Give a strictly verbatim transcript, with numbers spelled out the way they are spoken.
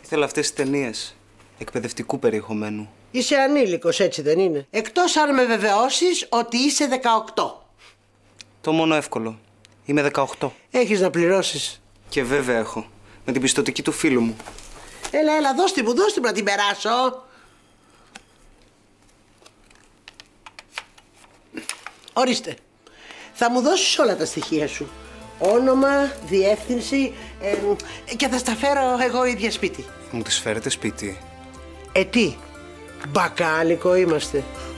Ήθελα αυτές τις ταινίες εκπαιδευτικού περιεχομένου. Είσαι ανήλικος, έτσι δεν είναι? Εκτός αν με βεβαιώσεις ότι είσαι δεκαοκτώ. Το μόνο εύκολο. Είμαι δεκαοκτώ. Έχεις να πληρώσεις. Και βέβαια έχω. Με την πιστωτική του φίλου μου. Έλα, έλα, δώσ' την μου, δώσ' την μου να την περάσω. Ορίστε. Θα μου δώσεις όλα τα στοιχεία σου. Όνομα, διεύθυνση ε, και θα στα φέρω εγώ ίδια σπίτι. Μου τις φέρετε σπίτι? Ε, τι, μπακάλικο είμαστε.